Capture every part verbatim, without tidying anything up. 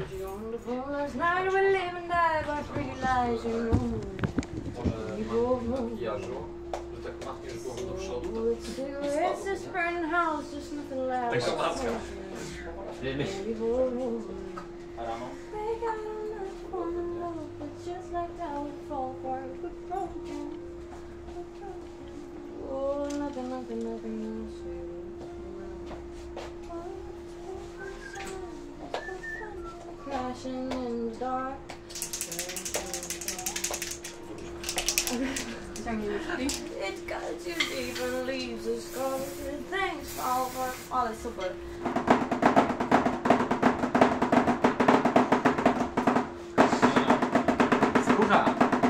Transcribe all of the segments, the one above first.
Last night we live and die by pretty lies, you know. Cigarettes, this burning house, just nothing loud. Tak szopacka. They got enough for the love, but just like how we fall apart, we're broken. We're broken. Oh, nothing, nothing, nothing else. Crashing in the dark. It cuts you deep and leaves a scar. Things fall apart. Ale super. Skóra.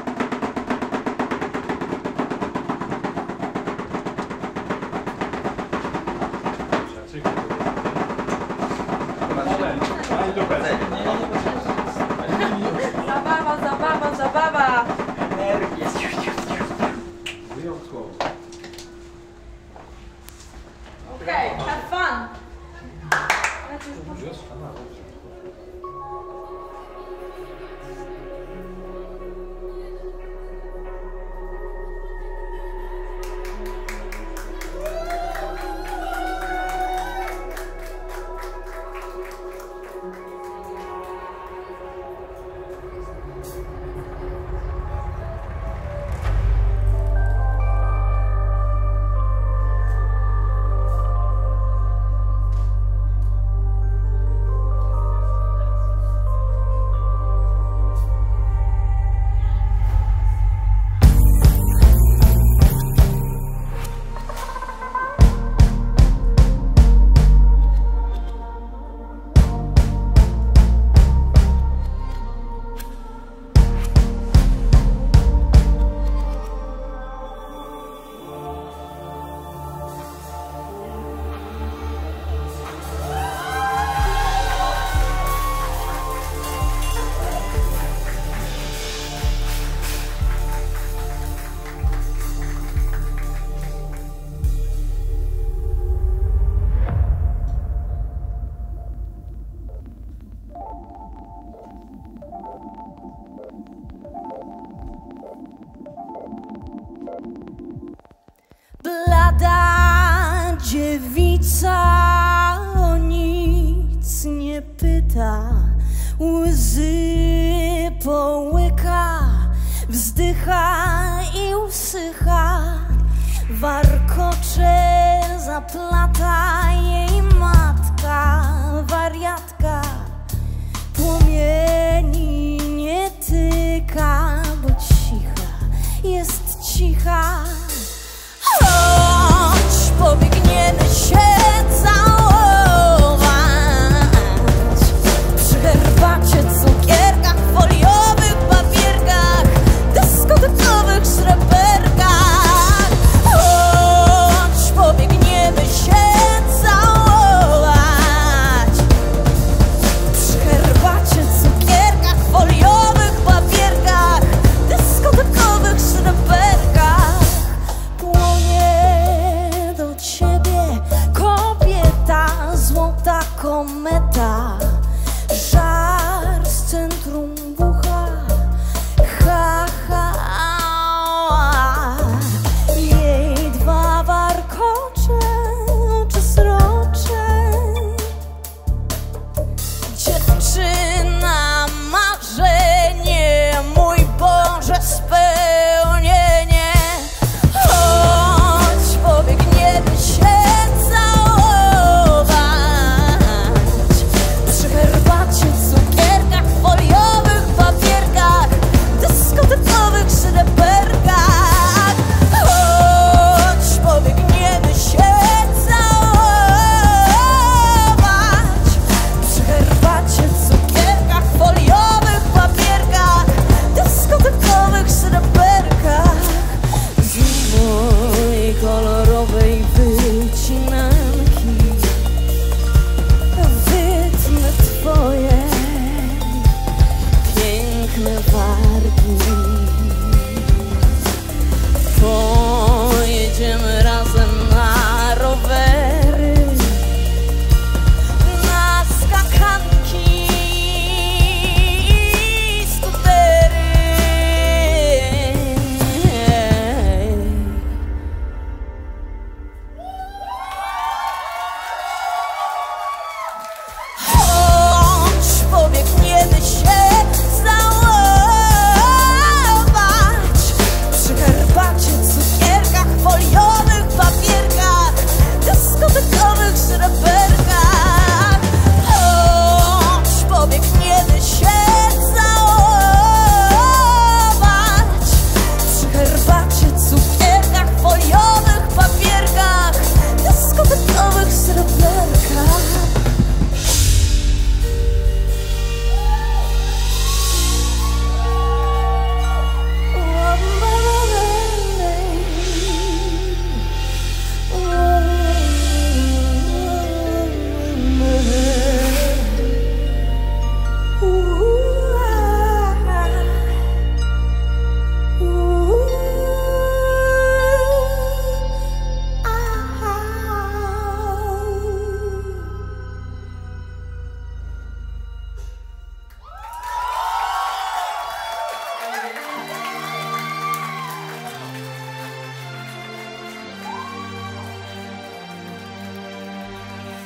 Zabawa, zabawa, zabawa. Energia. Okay, have fun. Blada dziewica o nic nie pyta, łzy połyka, wzdycha i usycha, warkocze zaplata jej matka, wariatka, płomieni nie tyka, bo cicha, jest cicha. Chodź, pobiegniemy się całować przy herbacie, cukierkach, foliowych papierkach, dyskotecznych sreberkach. Chodź, pobiegniemy się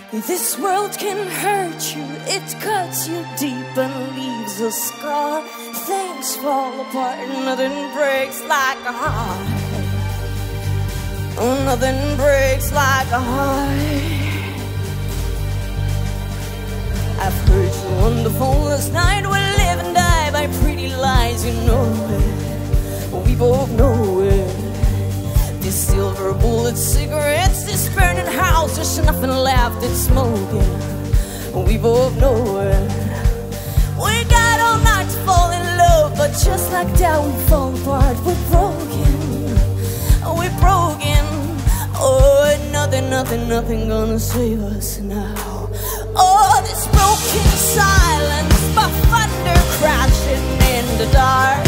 This world can hurt you, it cuts you deep and leaves a scar. Things fall apart, nothing breaks like a heart. Oh, nothing breaks like a heart. I've heard you wonderful last night. We live and die by pretty lies, you know it. We both know it. These silver bullet cigarettes, this burning house, there's nothing left, it's smoking. We both know it. We got all night to fall in love, but just like that we fall apart. We're broken, we're broken. Oh, nothing, nothing, nothing gonna save us now. Oh, this broken silence, by thunder crashing in the dark.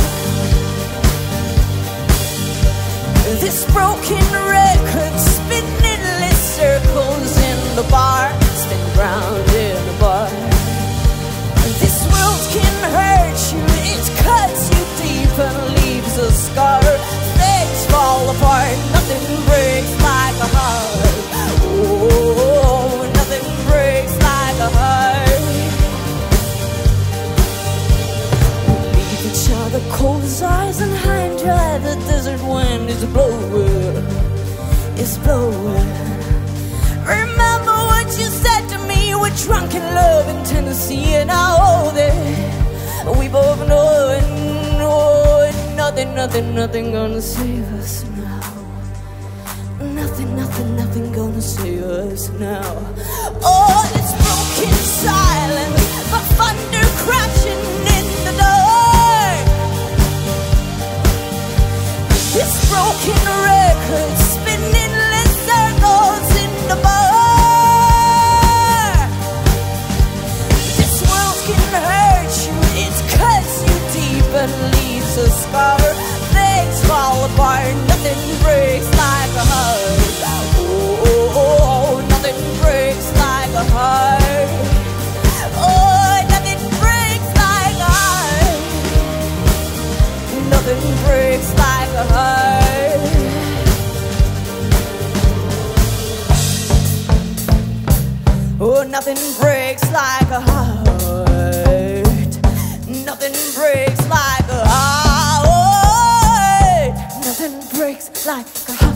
This broken record spinning endless circles in the bar, spin round in the bar. This world can hurt you, it cuts you deep and leaves a scar. Things fall apart, nothing breaks like a heart. Oh, nothing breaks like a heart. We leave each other cold as ice and high and dry. The desert wind is blowing, it's blowing. Remember what you said to me, we're drunk in love in Tennessee. And I hold it, we both know it, know it. Nothing, nothing, nothing gonna save us now. Nothing, nothing, nothing gonna save us now. Oh, this broken silence, the thunder crashing in the dark. This broken record spinning endless circles in the bar. This world can hurt you, it cuts you deep and leaves a scar. Things fall apart, nothing breaks like a heart. Oh, oh, oh, nothing breaks like a heart. Oh, nothing breaks like a heart. Nothing breaks like a heart. Oh, nothing breaks like a heart. Nothing breaks like a heart. Nothing breaks like a heart.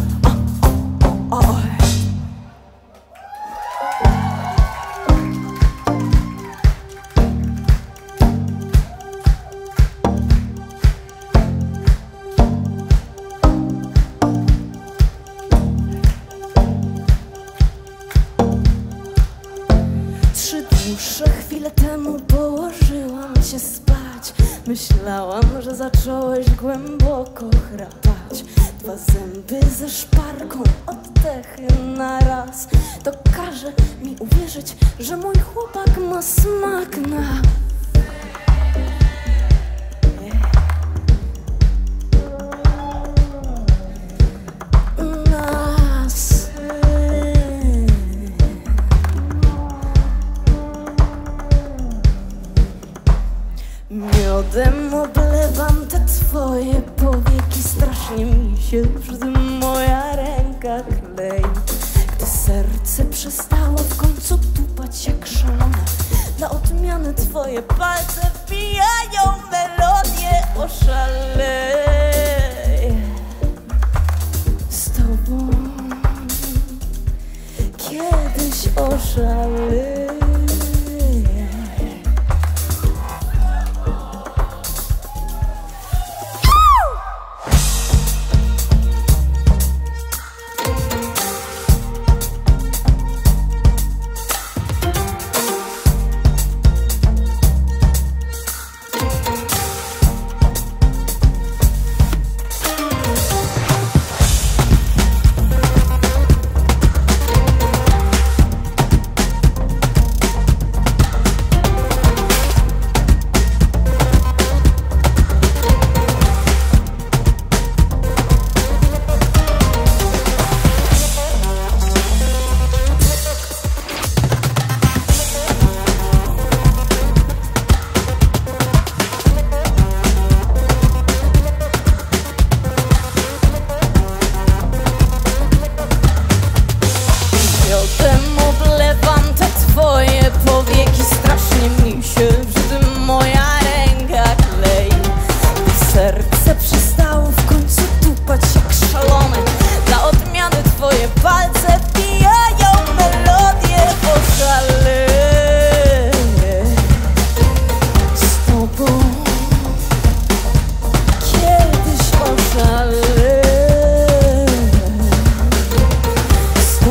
Trzy dłuższe chwile temu położyłam się spać. Myślałam, że zacząłeś głęboko chrapać. Dwa zęby ze szparką, oddechy na raz. To każe mi uwierzyć, że mój chłopak ma smak na... nas. Miodem oblewam te twoje powieki. Strasznie mi się przy tym moja ręka klei. Gdy serce przestało w końcu tupać jak szalone, dla odmiany twoje palce wbijają melodię. Oszaleję z tobą, kiedyś oszaleję.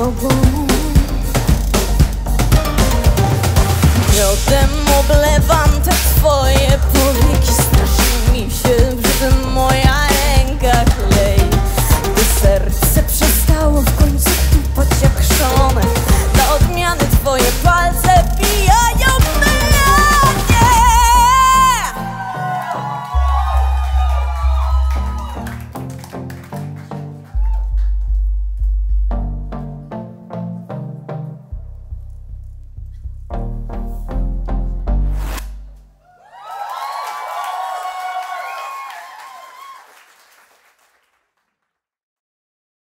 trouble.